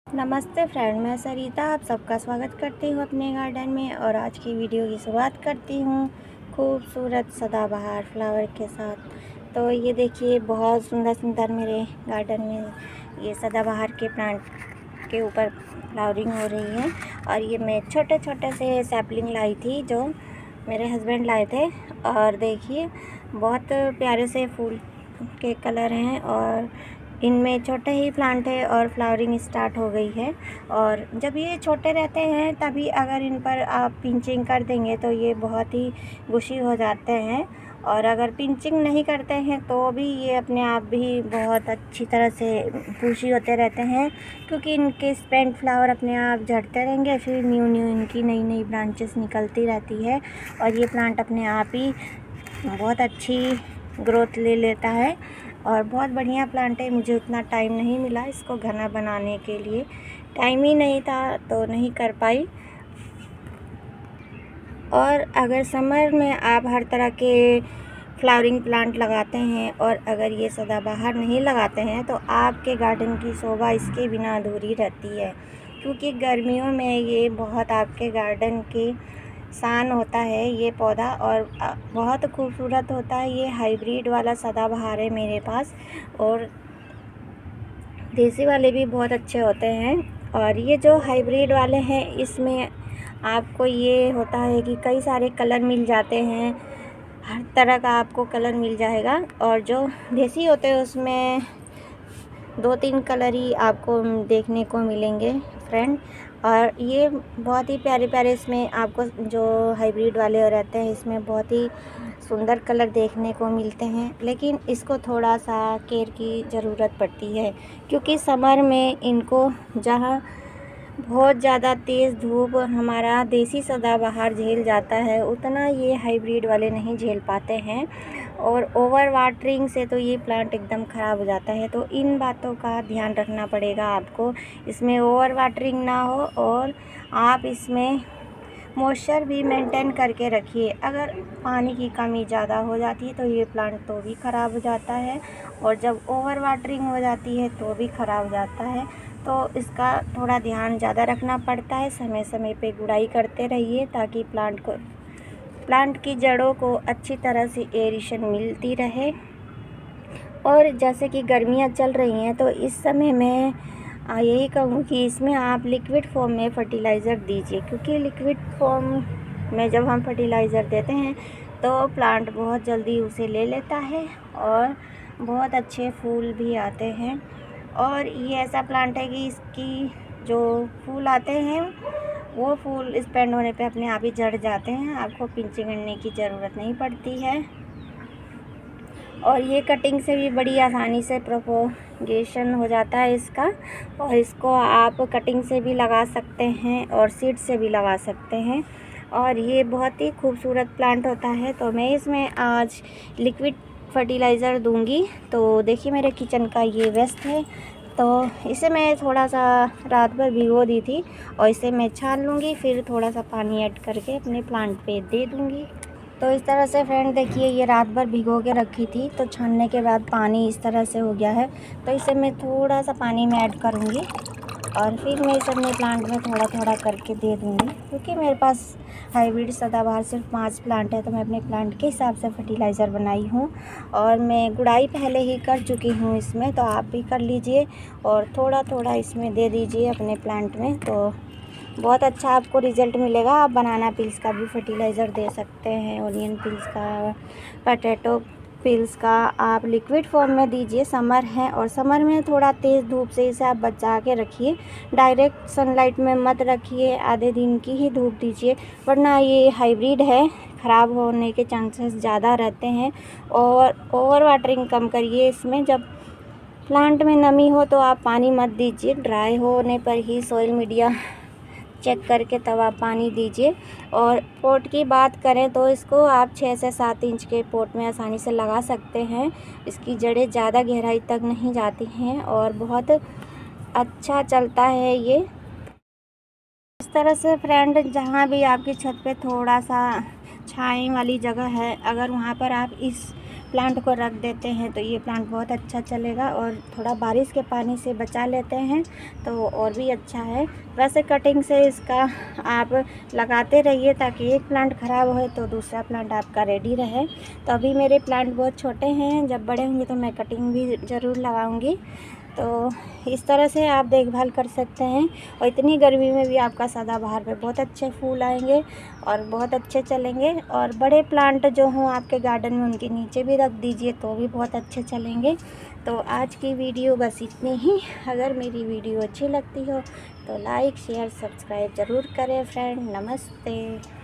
नमस्ते फ्रेंड, मैं सरिता आप सबका स्वागत करती हूँ अपने गार्डन में। और आज की वीडियो की शुरुआत करती हूँ खूबसूरत सदाबहार फ्लावर के साथ। तो ये देखिए, बहुत सुंदर सुंदर मेरे गार्डन में ये सदाबहार के प्लांट के ऊपर फ्लावरिंग हो रही है। और ये मैं छोटे छोटे से सैपलिंग लाई थी जो मेरे हस्बैंड लाए थे। और देखिए, बहुत प्यारे से फूल के कलर हैं और इनमें छोटे ही प्लांट है और फ्लावरिंग स्टार्ट हो गई है। और जब ये छोटे रहते हैं तभी अगर इन पर आप पिंचिंग कर देंगे तो ये बहुत ही बुशी हो जाते हैं। और अगर पिंचिंग नहीं करते हैं तो भी ये अपने आप भी बहुत अच्छी तरह से बुशी होते रहते हैं, क्योंकि इनके स्प्रेड फ्लावर अपने आप झड़ते रहेंगे, फिर न्यू न्यू इनकी नई नई ब्रांचेस निकलती रहती है। और ये प्लांट अपने आप ही बहुत अच्छी ग्रोथ ले लेता है और बहुत बढ़िया प्लांट है। मुझे उतना टाइम नहीं मिला इसको घना बनाने के लिए, टाइम ही नहीं था तो नहीं कर पाई। और अगर समर में आप हर तरह के फ्लावरिंग प्लांट लगाते हैं और अगर ये सदाबहार नहीं लगाते हैं तो आपके गार्डन की शोभा इसके बिना अधूरी रहती है, क्योंकि गर्मियों में ये बहुत आपके गार्डन के शान होता है ये पौधा। और बहुत खूबसूरत होता है। ये हाइब्रिड वाला सदाबहार है मेरे पास, और देसी वाले भी बहुत अच्छे होते हैं। और ये जो हाइब्रिड वाले हैं इसमें आपको ये होता है कि कई सारे कलर मिल जाते हैं, हर तरह का आपको कलर मिल जाएगा। और जो देसी होते हैं उसमें 2-3 कलर ही आपको देखने को मिलेंगे फ्रेंड। और ये बहुत ही प्यारे प्यारे इसमें आपको जो हाइब्रिड वाले रहते हैं इसमें बहुत ही सुंदर कलर देखने को मिलते हैं। लेकिन इसको थोड़ा सा केयर की ज़रूरत पड़ती है, क्योंकि समर में इनको जहाँ बहुत ज़्यादा तेज़ धूप हमारा देसी सदाबहार झेल जाता है उतना ये हाइब्रिड वाले नहीं झेल पाते हैं। और ओवर वाटरिंग से तो ये प्लांट एकदम ख़राब हो जाता है। तो इन बातों का ध्यान रखना पड़ेगा आपको, इसमें ओवर वाटरिंग ना हो और आप इसमें मॉइस्चर भी मेंटेन करके रखिए। अगर पानी की कमी ज़्यादा हो जाती है तो ये प्लांट तो भी ख़राब हो जाता है, और जब ओवर वाटरिंग हो जाती है तो भी ख़राब हो जाता है। तो इसका थोड़ा ध्यान ज़्यादा रखना पड़ता है। समय समय पे गुड़ाई करते रहिए ताकि प्लांट की जड़ों को अच्छी तरह से एयरेशन मिलती रहे। और जैसे कि गर्मियाँ चल रही हैं तो इस समय मैं यही कहूँ कि इसमें आप लिक्विड फॉर्म में फर्टिलाइज़र दीजिए, क्योंकि लिक्विड फॉर्म में जब हम फर्टिलाइज़र देते हैं तो प्लांट बहुत जल्दी उसे ले लेता है और बहुत अच्छे फूल भी आते हैं। और ये ऐसा प्लांट है कि इसकी जो फूल आते हैं वो फूल स्पेंड होने पे अपने आप ही झड़ जाते हैं, आपको पिंचिंग करने की ज़रूरत नहीं पड़ती है। और ये कटिंग से भी बड़ी आसानी से प्रोपोगेशन हो जाता है इसका, और इसको आप कटिंग से भी लगा सकते हैं और सीड से भी लगा सकते हैं। और ये बहुत ही खूबसूरत प्लांट होता है। तो मैं इसमें आज लिक्विड फर्टिलाइज़र दूंगी। तो देखिए, मेरे किचन का ये वेस्ट है तो इसे मैं थोड़ा सा रात भर भिगो दी थी और इसे मैं छान लूँगी, फिर थोड़ा सा पानी ऐड करके अपने प्लांट पे दे दूँगी। तो इस तरह से फ्रेंड देखिए, ये रात भर भिगो के रखी थी तो छानने के बाद पानी इस तरह से हो गया है। तो इसे मैं थोड़ा सा पानी में ऐड करूँगी और फिर मैं इसे अपने प्लांट में थोड़ा थोड़ा करके दे दूँगी, क्योंकि मेरे पास हाइब्रिड सदाबहार सिर्फ 5 प्लांट है तो मैं अपने प्लांट के हिसाब से फर्टिलाइज़र बनाई हूँ। और मैं गुड़ाई पहले ही कर चुकी हूँ इसमें, तो आप भी कर लीजिए और थोड़ा थोड़ा इसमें दे दीजिए अपने प्लांट में, तो बहुत अच्छा आपको रिज़ल्ट मिलेगा। आप बनाना पील्स का भी फर्टिलाइज़र दे सकते हैं, ऑनियन पील्स का, पोटैटो पील्स का आप लिक्विड फॉर्म में दीजिए। समर है और समर में थोड़ा तेज़ धूप से इसे आप बचा के रखिए, डायरेक्ट सनलाइट में मत रखिए, आधे दिन की ही धूप दीजिए, वरना ये हाइब्रिड है, ख़राब होने के चांसेस ज़्यादा रहते हैं। और ओवर वाटरिंग कम करिए इसमें। जब प्लांट में नमी हो तो आप पानी मत दीजिए, ड्राई होने पर ही सॉइल मीडिया चेक करके तब आप पानी दीजिए। और पॉट की बात करें तो इसको आप 6 से 7 इंच के पॉट में आसानी से लगा सकते हैं। इसकी जड़ें ज़्यादा गहराई तक नहीं जाती हैं और बहुत अच्छा चलता है ये। इस तरह से फ्रेंड, जहाँ भी आपकी छत पे थोड़ा सा छाई वाली जगह है, अगर वहाँ पर आप इस प्लांट को रख देते हैं तो ये प्लांट बहुत अच्छा चलेगा। और थोड़ा बारिश के पानी से बचा लेते हैं तो और भी अच्छा है। वैसे कटिंग से इसका आप लगाते रहिए ताकि एक प्लांट ख़राब हो तो दूसरा प्लांट आपका रेडी रहे। तो अभी मेरे प्लांट बहुत छोटे हैं, जब बड़े होंगे तो मैं कटिंग भी ज़रूर लगाऊंगी। तो इस तरह से आप देखभाल कर सकते हैं। और इतनी गर्मी में भी आपका सदाबहार पे बहुत अच्छे फूल आएंगे और बहुत अच्छे चलेंगे। और बड़े प्लांट जो हों आपके गार्डन में उनके नीचे भी रख दीजिए तो भी बहुत अच्छे चलेंगे। तो आज की वीडियो बस इतनी ही। अगर मेरी वीडियो अच्छी लगती हो तो लाइक शेयर सब्सक्राइब ज़रूर करें फ्रेंड। नमस्ते।